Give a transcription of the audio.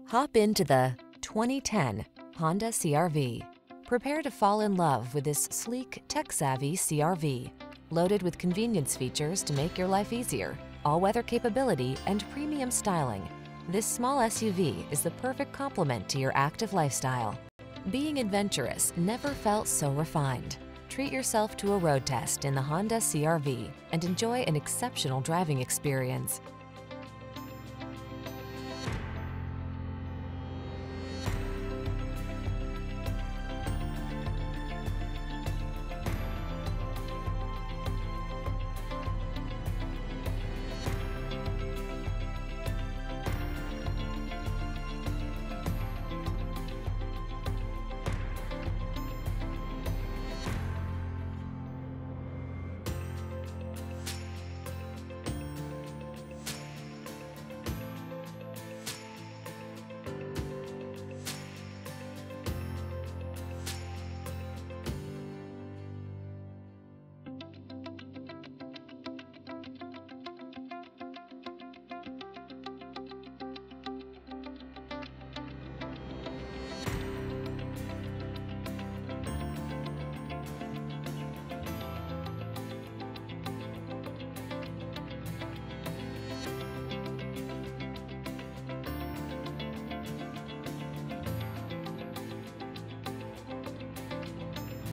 Hop into the 2010 Honda CR-V. Prepare to fall in love with this sleek, tech-savvy CR-V. Loaded with convenience features to make your life easier, all-weather capability, and premium styling, this small SUV is the perfect complement to your active lifestyle. Being adventurous never felt so refined. Treat yourself to a road test in the Honda CR-V and enjoy an exceptional driving experience.